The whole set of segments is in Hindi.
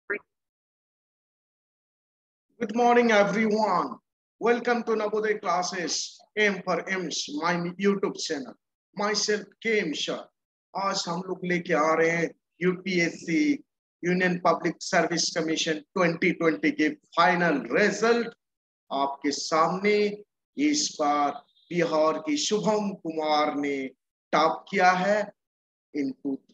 Good morning, everyone. Welcome to Navodaya classes, M for M's, my YouTube channel. Myself, K.M. Shah. आज हम लोग लेके आ रहे हैं UPSC union public service commission 2020 के फाइनल रिजल्ट आपके सामने। इस बार बिहार की शुभम कुमार ने टॉप किया है इन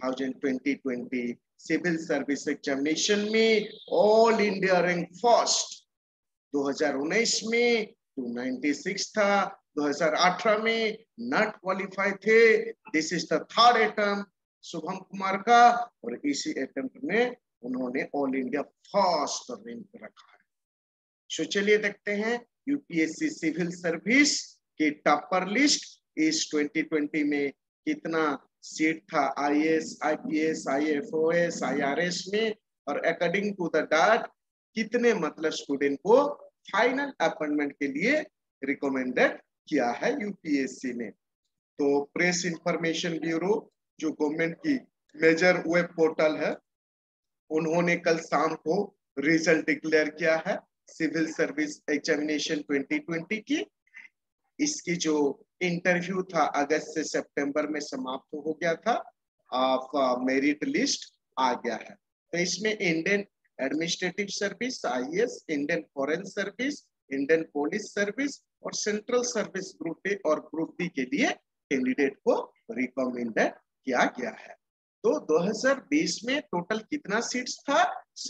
2020 सिविल सर्विस एग्जामिनेशन में। ऑल इंडिया रैंक फर्स्ट 2019 में 296 था, 2018 में नॉट क्वालिफाई थे। This is the third attempt Shubham Kumar का और इसी अटेम्प्ट में उन्होंने ऑल इंडिया फर्स्ट रैंक रखा है। सो चलिए देखते हैं यूपीएससी सिविल सर्विस के टॉपर लिस्ट इस 2020 में कितना सीट था आईएएस, आईपीएस, आईएफओएस, आईआरएस में, और अकॉर्डिंग टू द दैट कितने मतलब स्टूडेंट को फाइनल अपॉइंटमेंट के लिए रिकमेंडेड किया है यूपीएससी ने। तो प्रेस इंफॉर्मेशन ब्यूरो जो गवर्नमेंट की मेजर वेब पोर्टल है, उन्होंने कल शाम को रिजल्ट डिक्लेयर किया है सिविल सर्विस एग्जामिनेशन 2020 की। इसकी जो इंटरव्यू था अगस्त से सितंबर में समाप्त हो गया था। मेरिट लिस्ट आ गया है। तो इसमें Indian administrative service, IAS, Indian foreign service, Indian police service और सेंट्रल सर्विस ग्रुप ए और ग्रुप बी के लिए कैंडिडेट को रिकमेंडेड किया गया है। तो 2020 में टोटल कितना सीट्स था?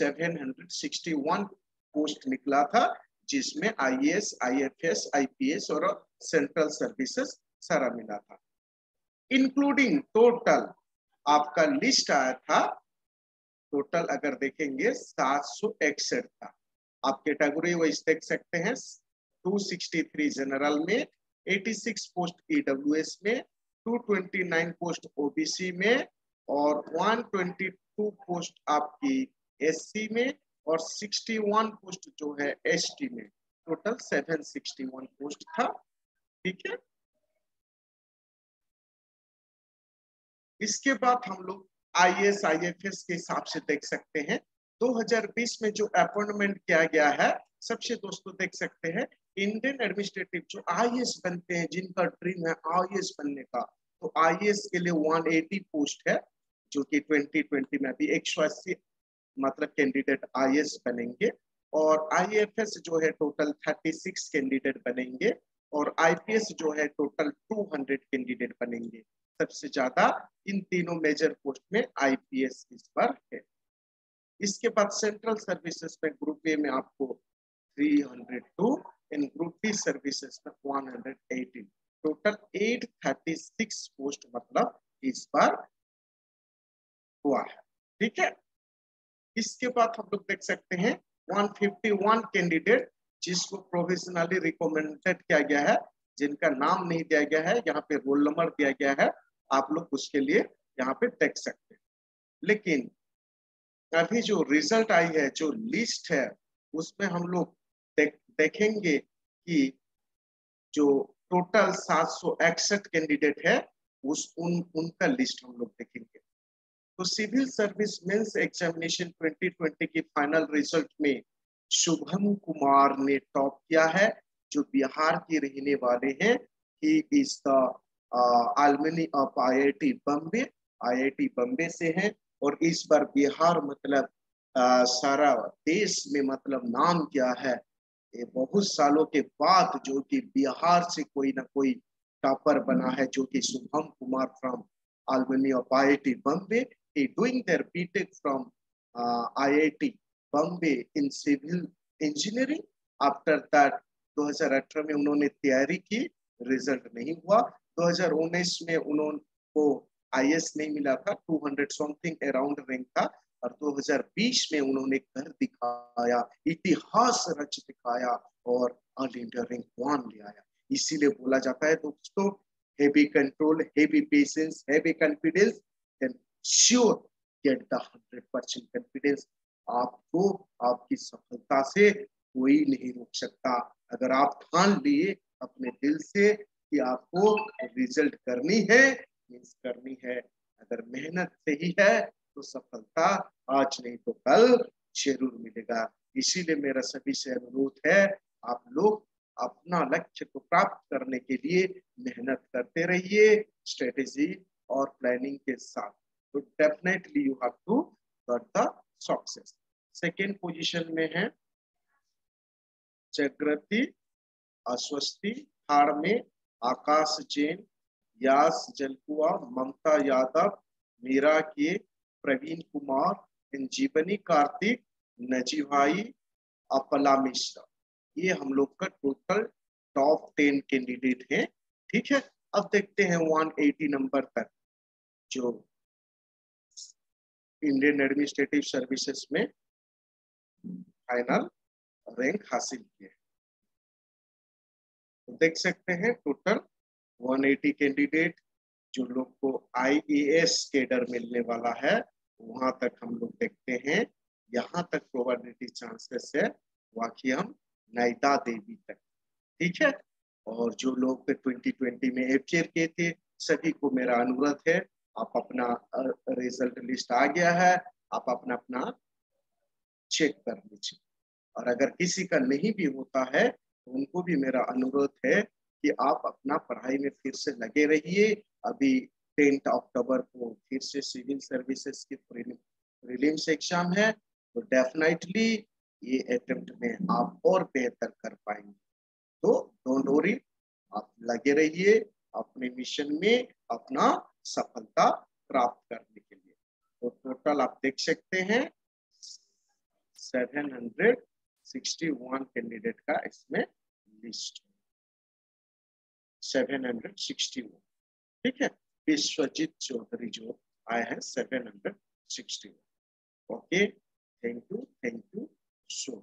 761 पोस्ट निकला था, जिसमें आईएएस, आईएफएस, आईपीएस और सेंट्रल सर्विसेज सारा मिला था। इंक्लूडिंग टोटल आपका लिस्ट आया था, टोटल अगर देखेंगे 761 था। आप कैटेगरी वाइज देख सकते हैं, 263 जनरल में, 86 पोस्ट ईडब्ल्यूएस में, 229 पोस्ट ओबीसी में और 122 पोस्ट आपकी एससी में और 61 पोस्ट जो है एसटी में। टोटल 761 पोस्ट था। ठीक है, इसके बाद हम लोग आईएएस, आईएफएस के हिसाब से देख सकते हैं 2020 में जो अपॉइंटमेंट किया गया है। सबसे दोस्तों देख सकते हैं इंडियन एडमिनिस्ट्रेटिव जो आईएएस बनते हैं, जिनका ड्रीम है आईएएस बनने का, तो आईएएस के लिए 180 पोस्ट है, जो कि 2020 में भी 180 मतलब कैंडिडेट आईएएस बनेंगे। और आईएफएस जो है टोटल 36 कैंडिडेट बनेंगे और आईपीएस जो है टोटल 200 कैंडिडेट बनेंगे। सबसे ज्यादा इन तीनों मेजर पोस्ट में आईपीएस इस बार है। इसके बाद सेंट्रल सर्विसेज में ग्रुप ए में आपको 302, इन ग्रुप बी सर्विसेज में 118, टोटल 836 पोस्ट मतलब इस बार हुआ है। ठीक है, इसके बाद हम लोग देख सकते हैं 151 कैंडिडेट जिसको प्रोविजनली रिकमेंडेड किया गया है, जिनका नाम नहीं दिया गया है, यहाँ पे रोल नंबर दिया गया है, आप लोग उसके लिए यहाँ पे देख सकते हैं। लेकिन अभी जो रिजल्ट आई है, जो लिस्ट है, उसमें हम लोग देखेंगे कि जो टोटल 761 कैंडिडेट है उनका लिस्ट हम लोग देखेंगे। तो सिविल सर्विस मेंस एग्जामिनेशन 2020 की फाइनल रिजल्ट में शुभम कुमार ने टॉप किया है, जो बिहार के रहने वाले हैं। He is the alumni of IIT Bombay, IIT Bombay से हैं। और इस बार बिहार मतलब सारा देश में मतलब नाम किया है। ये बहुत सालों के बाद जो कि बिहार से कोई ना कोई टॉपर बना है, जो कि Shubham Kumar from alumni of IIT Bombay. He doing their BTech from IIT Bombay in civil engineering. After that 2018 में उन्होंने तैयारी की, रिजल्ट नहीं हुआ। 2019 में उनको आईएएस नहीं मिला था, 200 समथिंग अराउंड रैंक था। और 2020 में उन्होंने कर दिखाया, इतिहास रच दिखाया और ऑल इंडिया रैंक 1 ले आया। इसीलिए बोला जाता है दोस्तों, heavy control, heavy patience, heavy confidence, then sure get the 100% confidence. आपको आपकी सफलता से कोई नहीं रोक सकता। अगर आप ठान लिए अपने दिल से कि आपको रिजल्ट करनी है, मीन्स करनी है। अगर मेहनत सही है तो सफलता आज नहीं तो कल जरूर मिलेगा। इसीलिए मेरा सभी से अनुरोध है, आप लोग अपना लक्ष्य को प्राप्त करने के लिए मेहनत करते रहिए स्ट्रेटेजी और प्लानिंग के साथ। तो definitely you have to got the success. Second position में है जागृति, अस्वस्थी, हाड़ में आकाश जैन, यास जलकुआ, ममता यादव, मीरा के, प्रवीण कुमार, जीवनी कार्तिक, नजी भाई, अपला मिश्रा। ये हम लोग का टोटल टॉप 10 कैंडिडेट हैं। ठीक है, अब देखते हैं 180 नंबर तक जो इंडियन एडमिनिस्ट्रेटिव सर्विसेज में फाइनल रैंक हासिल किए। तो देख सकते हैं टोटल 180 कैंडिडेट जो लोग को IAS कैडर मिलने वाला है, वहां तक हम लोग देखते हैं। यहाँ तक प्रोबेबिलिटी चांसेस है वाकई हम नैता देवी तक। ठीक है, और जो लोग 2020 में FGR के थे, सभी को मेरा अनुरोध है, आप अपना रिजल्ट लिस्ट आ गया है, आप अपना अपना चेक कर लीजिए। और अगर किसी का नहीं भी होता है तो उनको भी मेरा अनुरोध है कि आप अपना पढ़ाई में फिर से लगे रहिए। अभी 10 अक्टूबर को फिर से सिविल सर्विसेज की प्रीलिम्स एग्जाम है, तो डेफिनेटली ये अटेम्प्ट में आप और बेहतर कर पाएंगे। तो डोंट वरी, आप लगे रहिए अपने मिशन में अपना सफलता प्राप्त करने के लिए। तो टोटल आप देख सकते हैं 761 कैंडिडेट का इसमें लिस्ट 761। ठीक है, विश्वजीत चौधरी जो आए हैं 761। Okay, thank you so